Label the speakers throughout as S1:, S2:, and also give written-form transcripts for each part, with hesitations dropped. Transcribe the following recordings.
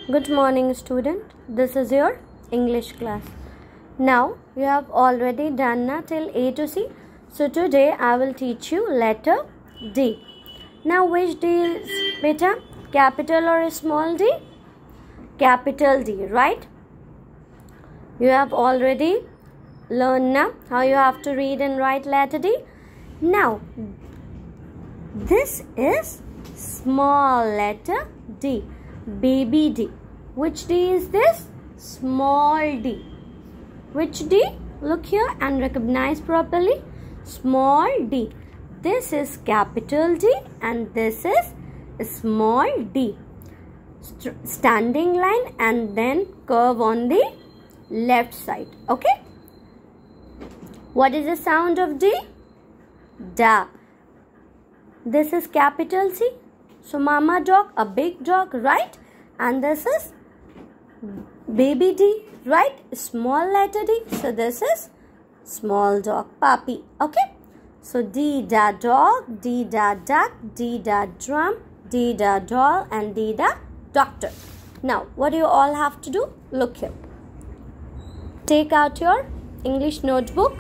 S1: Good morning, student. This is your English class. Now you have already done till A to C. So today I will teach you letter D. Now which D is beta? Capital or small d? Capital D, right? You have already learned now how you have to read and write letter D. Now this is small letter D, baby D. Which D is this? Small d. Which D? Look here and recognize properly. Small d. This is capital D and this is small d. Standing line and then curve on the left side. Okay? What is the sound of D? Da. This is capital C. So mama dog, a big dog, right? And this is baby D, right? Small letter D. So this is small dog, puppy. Okay? So D da dog, D da duck, D da drum, D da doll, and D da doctor. Now, what do you all have to do? Look here. Take out your English notebook.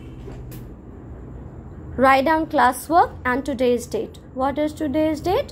S1: Write down classwork and today's date. What is today's date?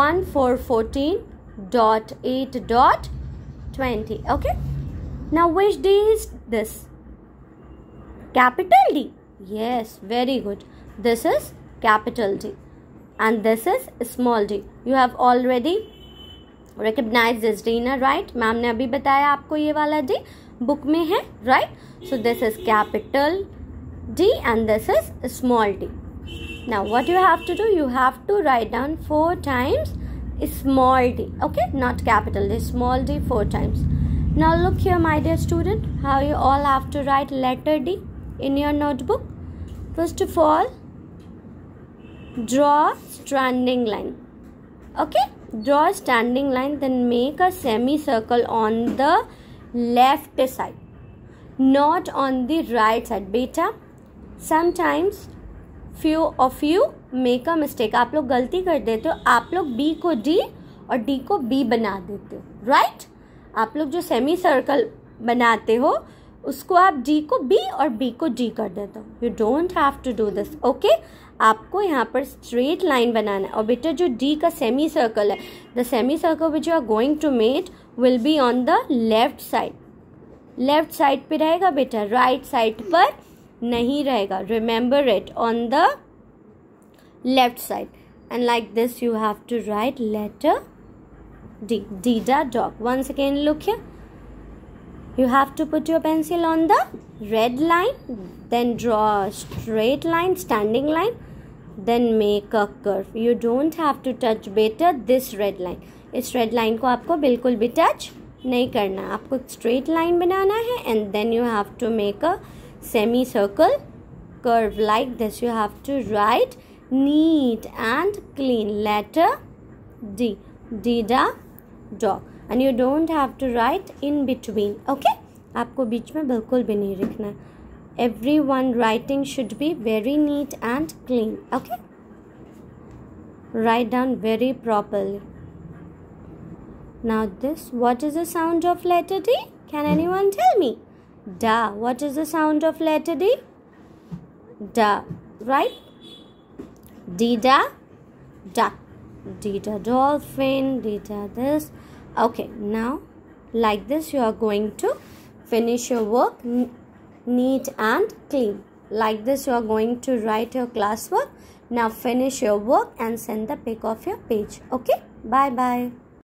S1: 1/4/14.8.20. Okay? Now which D is this? Capital D. Yes, very good. This is capital D. And this is small d. You have already recognized this D, na, right? Ma'am ने अभी बताया आपको ये वाला D book में है, right? So this is capital D and this is small d. Now what you have to do? You have to write down 4 times small d. Okay? Not capital D, small d 4 times. Now look here, my dear student, how you all have to write letter D in your notebook. First of all, draw standing line. Okay? Draw a standing line, then make a semicircle on the left side, not on the right side. Beta, sometimes few of you make a mistake. आप लोग गलती कर देते हो. आप लोग B को D और D को B बना देते हो, right? आप लोग जो सेमी सर्कल बनाते हो उसको आप D को B और B को D कर देते हो. You don't have to do this, okay? आपको यहाँ पर स्ट्रेट लाइन बनाना है. और बेटा जो D का सेमी सर्कल है, the semi circle which you are going to make will be on the left side. Left side पे रहेगा बेटा, राइट साइड पर नहीं रहेगा. Remember it, on the left side. And like this you have to write letter D. D da dog. Once again look here. You have to put your pencil on the red line. Then draw a straight line, standing line. Then make a curve. You don't have to touch beta this red line. इस red line को आपको बिल्कुल भी touch नहीं करना. आपको straight line बनाना है. And then you have to make a semicircle curve like this. You have to write neat and clean letter D. D da dog. And you don't have to write in between. Okay? आपको बीच में बिल्कुल भी नहीं लिखना है. Everyone writing should be very neat and clean. Okay? Write down very properly. Now this, what is the sound of letter D? Can anyone tell me? Da. What is the sound of letter D? Da. Right? D da duck. D da dolphin. D da this. Okay. Now, like this, you are going to finish your work neat and clean. Like this, you are going to write your classwork. Now, finish your work and send the pic of your page. Okay? Bye-bye.